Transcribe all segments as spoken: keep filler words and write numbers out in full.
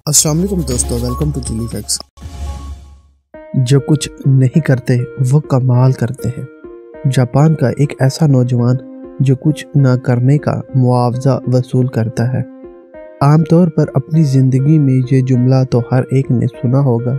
السلام علیکم دوستو، ویلکم ٹو جولی فیکس۔ جو کچھ نہیں کرتے وہ کمال کرتے ہیں۔ جاپان کا ایک ایسا نوجوان جو کچھ نہ کرنے کا معاوضہ وصول کرتا ہے۔ عام طور پر اپنی زندگی میں یہ جملہ تو ہر ایک نے سنا ہوگا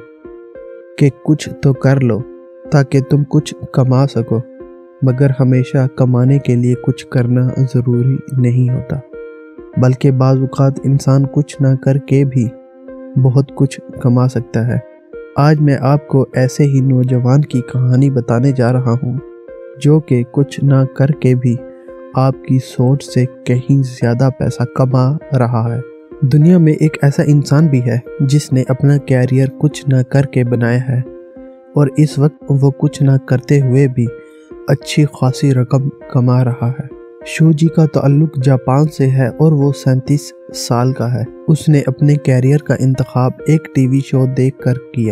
کہ کچھ تو کر لو تاکہ تم کچھ کما سکو، مگر ہمیشہ کمانے کے لیے کچھ کرنا ضروری نہیں ہوتا، بلکہ بعض اوقات انسان کچھ نہ کر کے بھی بہت کچھ کما سکتا ہے۔ آج میں آپ کو ایسے ہی نوجوان کی کہانی بتانے جا رہا ہوں جو کہ کچھ نہ کر کے بھی آپ کی سوچ سے کہیں زیادہ پیسہ کما رہا ہے۔ دنیا میں ایک ایسا انسان بھی ہے جس نے اپنا کیریئر کچھ نہ کر کے بنایا ہے، اور اس وقت وہ کچھ نہ کرتے ہوئے بھی اچھی خاصی رقم کما رہا ہے۔ شوجی کا تعلق جاپان سے ہے اور وہ سینتیس سال کا ہے۔ اس نے اپنے کیریئر کا انتخاب ایک ٹی وی شو دیکھ کر کیا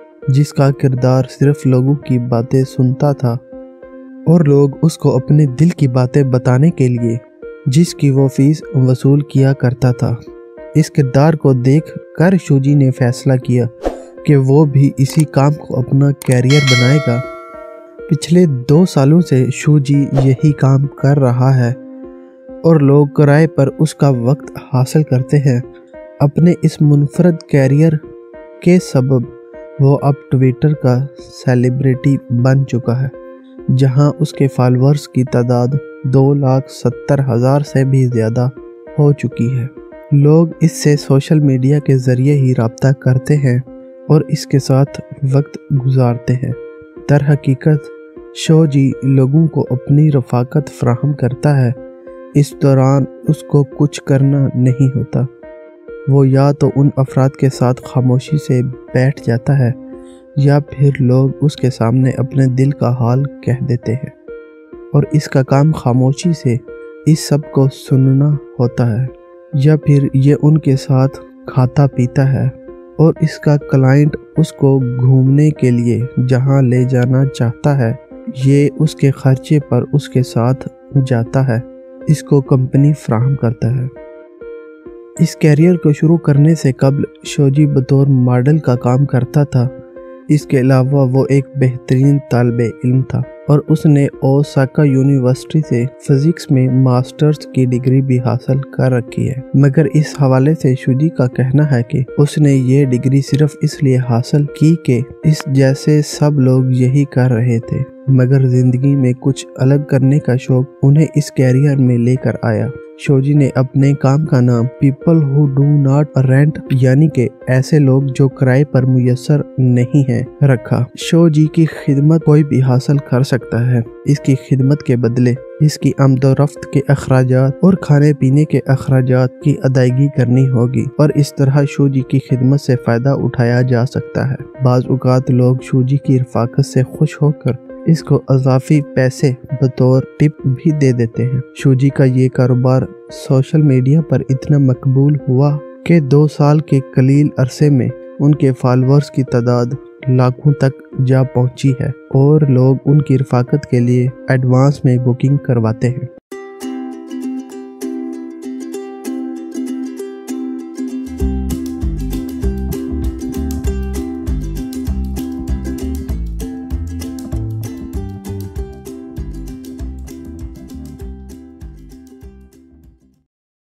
جس کا کردار صرف لوگوں کی باتیں سنتا تھا، اور لوگ اس کو اپنے دل کی باتیں بتانے کے لیے جس کی وہ فیس وصول کیا کرتا تھا۔ اس کردار کو دیکھ کر شوجی نے فیصلہ کیا کہ وہ بھی اسی کام کو اپنا کیریئر بنائے گا۔ پچھلے دو سالوں سے شوجی یہی کام کر رہا ہے اور لوگ کرائے پر اس کا وقت حاصل کرتے ہیں۔ اپنے اس منفرد کیریئر کے سبب وہ اب ٹویٹر کا سیلیبریٹی بن چکا ہے، جہاں اس کے فالورز کی تعداد دو لاکھ ستر ہزار سے بھی زیادہ ہو چکی ہے۔ لوگ اس سے سوشل میڈیا کے ذریعے ہی رابطہ کرتے ہیں اور اس کے ساتھ وقت گزارتے ہیں۔ در حقیقت شوجی لوگوں کو اپنی رفاقت فراہم کرتا ہے۔ اس دوران اس کو کچھ کرنا نہیں ہوتا، وہ یا تو ان افراد کے ساتھ خاموشی سے بیٹھ جاتا ہے یا پھر لوگ اس کے سامنے اپنے دل کا حال کہہ دیتے ہیں، اور اس کا کام خاموشی سے اس سب کو سننا ہوتا ہے، یا پھر یہ ان کے ساتھ کھاتا پیتا ہے اور اس کا کلائنٹ اس کو گھومنے کے لیے جہاں لے جانا چاہتا ہے یہ اس کے خرچے پر اس کے ساتھ جاتا ہے، اس کو کمپنی فراہم کرتا ہے۔ اس کیریئر کو شروع کرنے سے قبل شوجی بطور ماڈل کا کام کرتا تھا۔ اس کے علاوہ وہ ایک بہترین طالب علم تھا اور اس نے اوساکا یونیورسٹی سے فزکس میں ماسٹرز کی ڈگری بھی حاصل کر رکھی ہے، مگر اس حوالے سے شوجی کا کہنا ہے کہ اس نے یہ ڈگری صرف اس لیے حاصل کی کہ اس جیسے سب لوگ یہی کر رہے تھے، مگر زندگی میں کچھ الگ کرنے کا شوق انہیں اس کیریئر میں لے کر آیا۔ شوجی نے اپنے کام کا نام people who do not rent یعنی کہ ایسے لوگ جو کرائے پر میسر نہیں ہیں رکھا۔ شوجی کی خدمت کوئی بھی حاصل کر سکتا ہے۔ اس کی خدمت کے بدلے اس کی آمد و رفت کے اخراجات اور کھانے پینے کے اخراجات کی ادائیگی کرنی ہوگی، اور اس طرح شوجی کی خدمت سے فائدہ اٹھایا جا سکتا ہے۔ بعض اوقات لوگ شوجی کی رفاقت سے خوش ہو کر اس کو اضافی پیسے بطور ٹپ بھی دے دیتے ہیں۔ شوجی کا یہ کاروبار سوشل میڈیا پر اتنا مقبول ہوا کہ دو سال کے قلیل عرصے میں ان کے فالورز کی تعداد لاکھوں تک جا پہنچی ہے، اور لوگ ان کی رفاقت کے لیے ایڈوانس میں بکنگ کرواتے ہیں۔